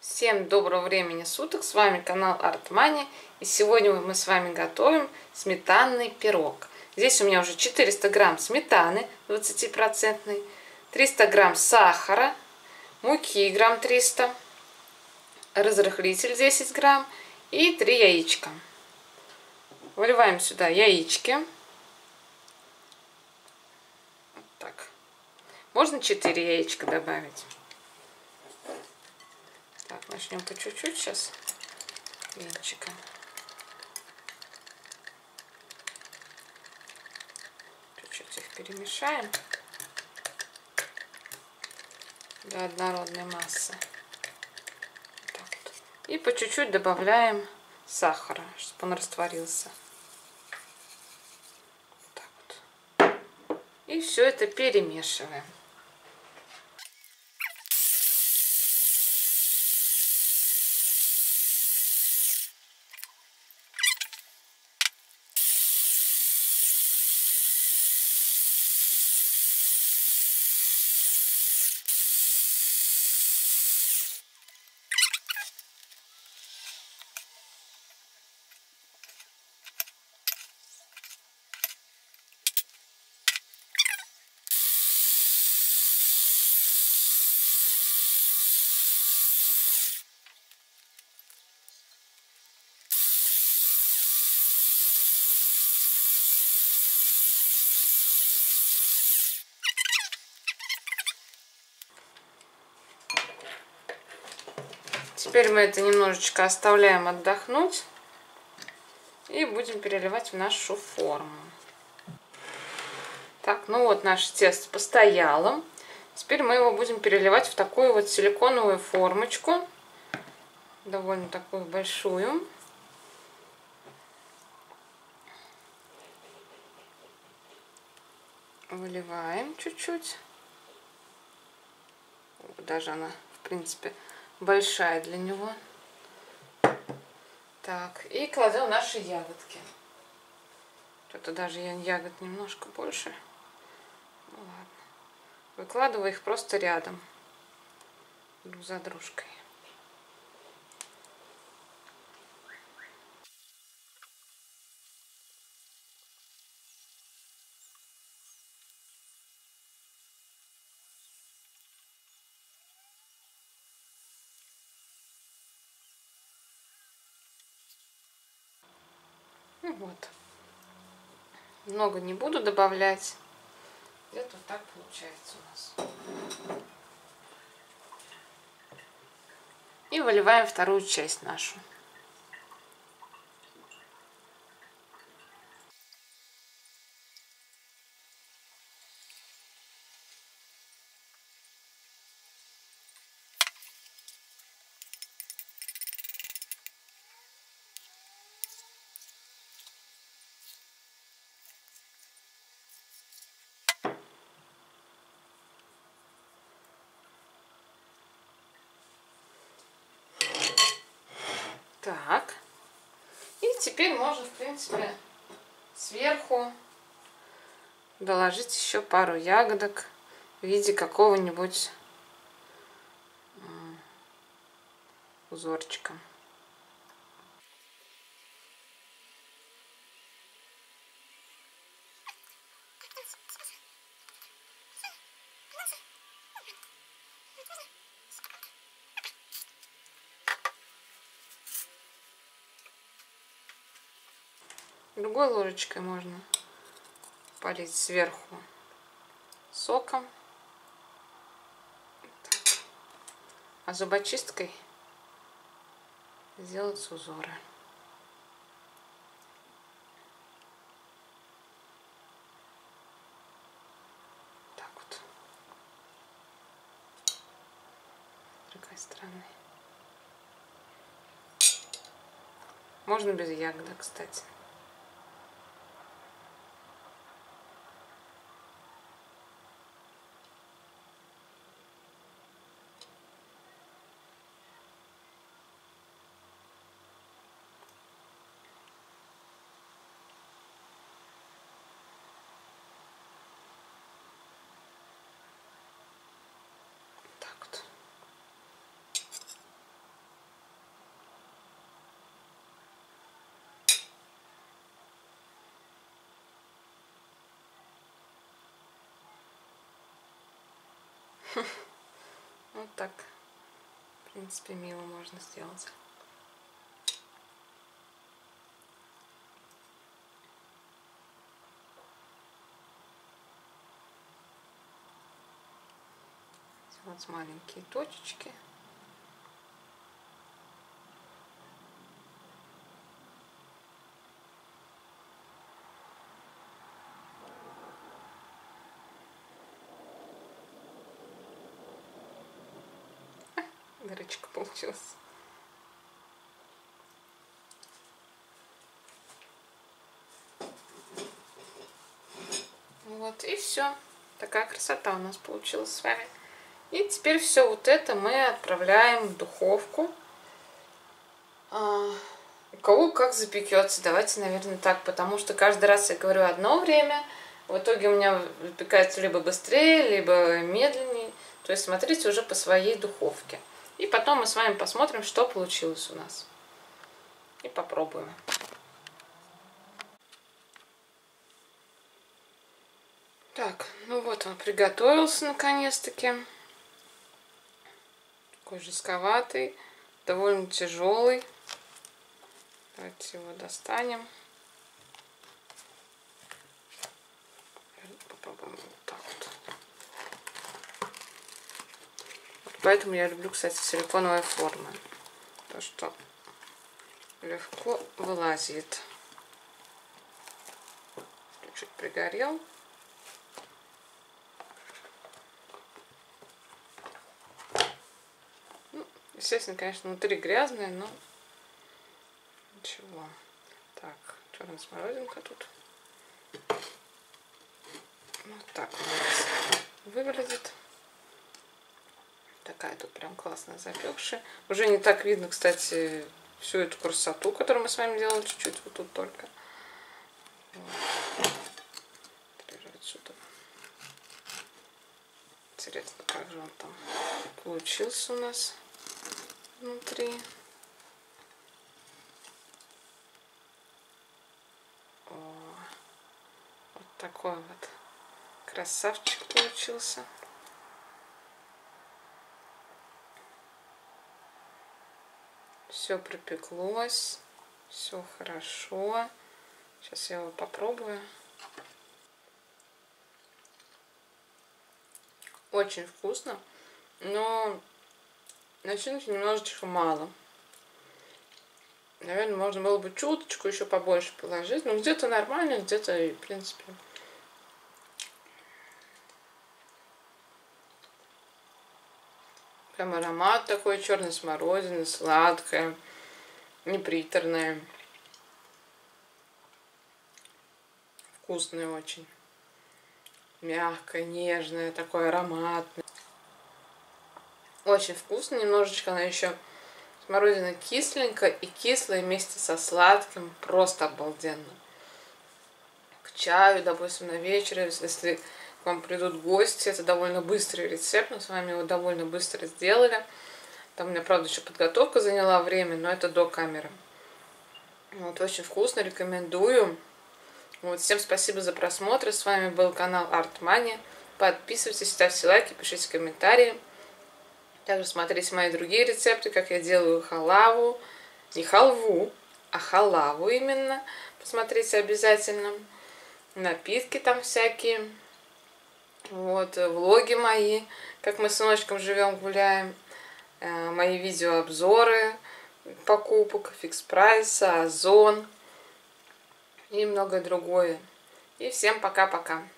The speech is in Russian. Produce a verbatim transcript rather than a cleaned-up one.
Всем доброго времени суток, с вами канал Артмани, и сегодня мы с вами готовим сметанный пирог. Здесь у меня уже четыреста грамм сметаны двадцатипроцентной, триста грамм сахара, муки грамм триста, разрыхлитель десять грамм и три яичка. Выливаем сюда яички. Вот так. Можно четыре яичка добавить. Так, начнем по чуть-чуть сейчас венчиком. Чуть-чуть их перемешаем до однородной массы. Так вот. И по чуть-чуть добавляем сахара, чтобы он растворился. Так вот. И все это перемешиваем. Теперь мы это немножечко оставляем отдохнуть и будем переливать в нашу форму. Так, ну вот наше тесто постояло. Теперь мы его будем переливать в такую вот силиконовую формочку, довольно такую большую. Выливаем чуть-чуть. Даже она, в принципе, большая для него. Так, и кладем наши ягодки. Что-то даже я ягод немножко больше. Ну ладно. Выкладываю их просто рядом, друг за дружкой. Ну вот. Много не буду добавлять. Где-то вот так получается у нас. И выливаем вторую часть нашу. Так. И теперь можно, в принципе, сверху доложить еще пару ягодок в виде какого-нибудь узорчика. Другой ложечкой можно полить сверху соком, так. А зубочисткой сделать узоры. Так вот. С другой стороны. Можно без ягодок, кстати. Так вот. так, в принципе, мило можно сделать. Вот маленькие точечки. Дырочка получилась. Вот и все. Такая красота у нас получилась с вами. И теперь все вот это мы отправляем в духовку. А, у кого как запекется. Давайте, наверное, так, потому что каждый раз я говорю одно время. В итоге у меня выпекается либо быстрее, либо медленнее. То есть смотрите уже по своей духовке. И потом мы с вами посмотрим, что получилось у нас. И попробуем. Так, ну вот он приготовился наконец-таки. Такой жестковатый, довольно тяжелый. Давайте его достанем. Попробуем вот так вот. Вот поэтому я люблю, кстати, силиконовые формы. То, что легко вылазит. Чуть-чуть пригорел. Естественно, конечно, внутри грязная, но ничего. Так, черная смородинка тут. Вот так у нас выглядит. Такая тут прям классная запекшая. Уже не так видно, кстати, всю эту красоту, которую мы с вами делали, чуть-чуть вот тут только. Вот. Отсюда. Интересно, как же он там получился у нас внутри. О, вот такой вот красавчик получился. Все пропеклось, все хорошо. Сейчас я его попробую. Очень вкусно, но начинки немножечко мало. Наверное, можно было бы чуточку еще побольше положить. Но где-то нормально, где-то, в принципе. Прям аромат такой черной смородины, сладкая, неприторная. Вкусная очень. Мягкая, нежная, такой ароматный. Очень вкусно. Немножечко она еще смородина кисленькая и кислая вместе со сладким. Просто обалденно. К чаю, допустим, на вечер, если к вам придут гости, это довольно быстрый рецепт. Мы с вами его довольно быстро сделали. Там у меня, правда, еще подготовка заняла время, но это до камеры. Вот, очень вкусно, рекомендую. Вот, всем спасибо за просмотр. С вами был канал Артмани. Подписывайтесь, ставьте лайки, пишите комментарии. Также смотрите мои другие рецепты, как я делаю халаву. Не халву, а халаву именно. Посмотрите обязательно. Напитки там всякие. Вот, влоги мои, как мы с сыночком живем, гуляем. Мои видеообзоры покупок, фикс прайса, Озон и многое другое. И всем пока-пока.